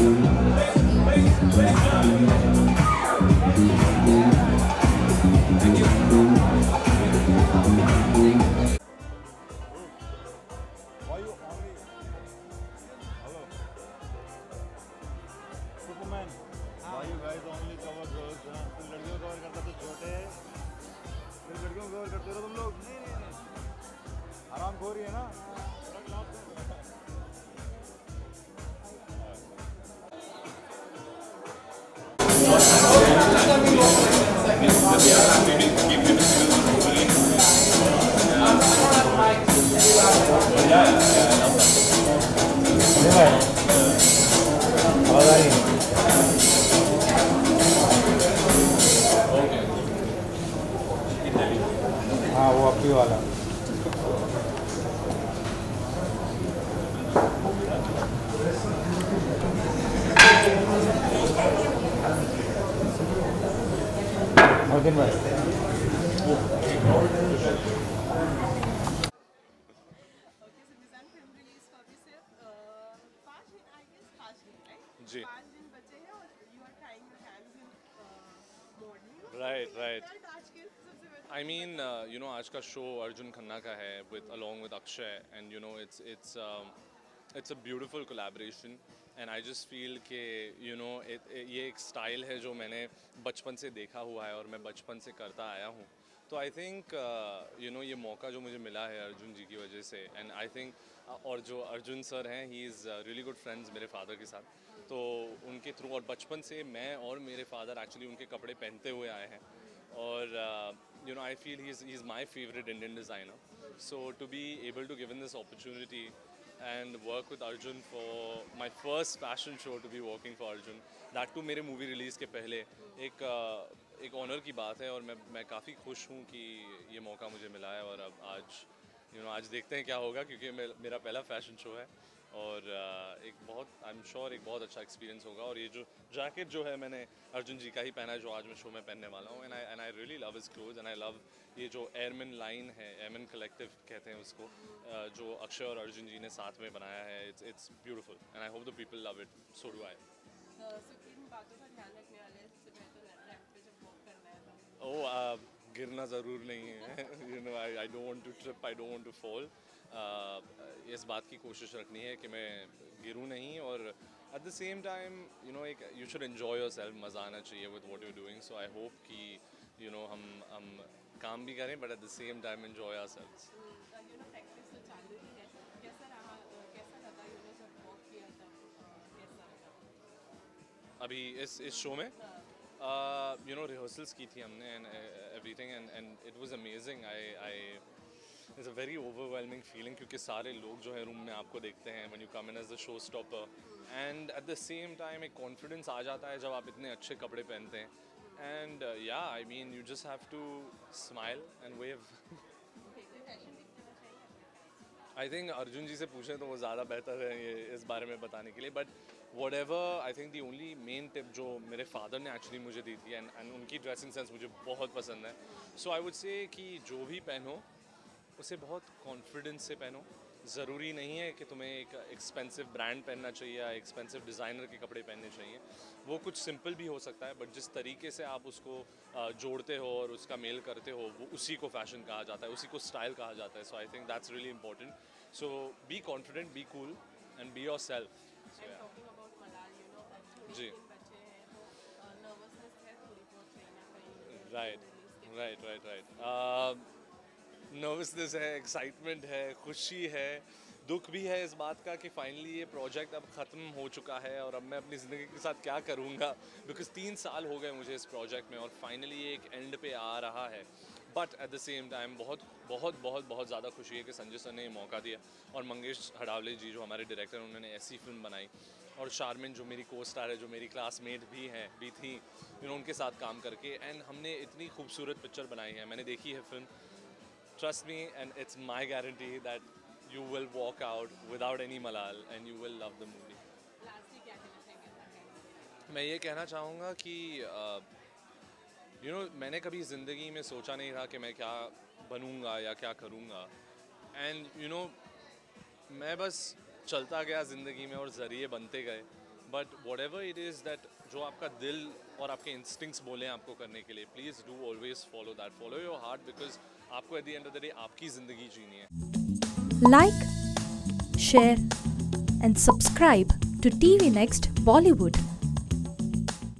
हाँ वो अपी वाला दिन भाई जी right I mean you know आज का शो अर्जुन खन्ना का है with along with Akshay and you know it's a beautiful collaboration and I just feel कि यू नो ये एक स्टाइल है जो मैंने बचपन से देखा हुआ है और मैं बचपन से करता आया हूँ. तो आई थिंक यू नो ये मौका जो मुझे मिला है अर्जुन जी की वजह से एंड आई थिंक और जो अर्जुन सर हैं he is really good friends मेरे फादर के साथ. तो उनके थ्रू और बचपन से मैं और मेरे फादर एक्चुअली उनके कपड़े पहनते हुए आए हैं और you know I feel he's my favorite Indian designer, so to be able to given this opportunity and work with Arjun for my first fashion show, to be working for Arjun, that too मेरे movie release के पहले एक honour की बात है और मैं काफ़ी खुश हूँ कि ये मौका मुझे मिला है. और अब आज आज देखते हैं क्या होगा क्योंकि मेरा पहला फैशन शो है और एक बहुत आई एम श्योर एक बहुत अच्छा एक्सपीरियंस होगा. और ये जो जैकेट जो है मैंने अर्जुन जी का ही पहना है जो आज मैं शो में पहनने वाला हूँ and I really love his clothes and I love ये जो एयरमैन लाइन है, एयरमैन कलेक्टिव कहते हैं उसको, जो अक्षय और अर्जुन जी ने साथ में बनाया है. It's beautiful and I hope the people love it. So do I. गिरना ज़रूर नहीं है. You know I don't want to trip, I don't want to fall. इस बात की कोशिश रखनी है कि मैं गिरूँ नहीं और at the same time you know एक you should enjoy yourself. मज़ा आना चाहिए with what you doing. So I hope कि यू नो हम काम भी करें but at the same time enjoy आवर सेल्व्स. अभी इस शो में यू नो रिहर्सल्स की थी हमने and everything and it was amazing. I it's a very overwhelming feeling क्योंकि सारे लोग जो है रूम में आपको देखते हैं when you come in as the show stopper and at the same time एक कॉन्फिडेंस आ जाता है जब आप इतने अच्छे कपड़े पहनते हैं. एंड या I mean you just have to smile and wave. I think Arjun ji से पूछें तो वो ज़्यादा बेहतर है ये इस बारे में बताने के लिए. But whatever I think the only main tip जो मेरे फादर ने एक्चुअली मुझे दी थी एंड उनकी ड्रेसिंग सेंस मुझे बहुत पसंद है. सो आई वुड से कि जो भी पहनो उसे बहुत कॉन्फिडेंस से पहनो. ज़रूरी नहीं है कि तुम्हें एक एक्सपेंसिव ब्रांड पहनना चाहिए या एक्सपेंसिव डिज़ाइनर के कपड़े पहनने चाहिए. वो कुछ सिंपल भी हो सकता है बट जिस तरीके से आप उसको जोड़ते हो और उसका मेल करते हो वो उसी को फैशन कहा जाता है, उसी को स्टाइल कहा जाता है. So I think that's really important. So be confident, be cool and be yourself. जी राइट. नर्वसनेस है, एक्साइटमेंट है, खुशी है, दुख भी है इस बात का कि फाइनली ये प्रोजेक्ट अब ख़त्म हो चुका है और अब मैं अपनी ज़िंदगी के साथ क्या करूँगा. बिकॉज 3 साल हो गए मुझे इस प्रोजेक्ट में और फाइनली ये एक एंड पे आ रहा है. But at the same time बहुत बहुत बहुत बहुत ज़्यादा खुशी है कि संजय सर ने ये मौका दिया और मंगेश हड़ावले जी जो हमारे डायरेक्टर हैं उन्होंने ऐसी फिल्म बनाई और शारमिन जो मेरी को स्टार है, जो मेरी क्लासमेट भी थी यू नो उनके साथ काम करके एंड हमने इतनी खूबसूरत पिक्चर बनाई है. मैंने देखी है फिल्म. Trust me, and it's my guarantee that you will walk out without any malal and you will love the movie. मैं ये कहना चाहूँगा कि मैंने कभी ज़िंदगी में सोचा नहीं था कि मैं क्या बनूँगा या क्या करूँगा. एंड मैं बस चलता गया ज़िंदगी में और ज़रिए बनते गए but whatever it is that जो आपका दिल और आपके instincts बोले आपको करने के लिए, please do always follow that. Follow your heart because आपको at the end of the day आपकी ज़िंदगी जीनी है. Like, share and subscribe to TV Next Bollywood.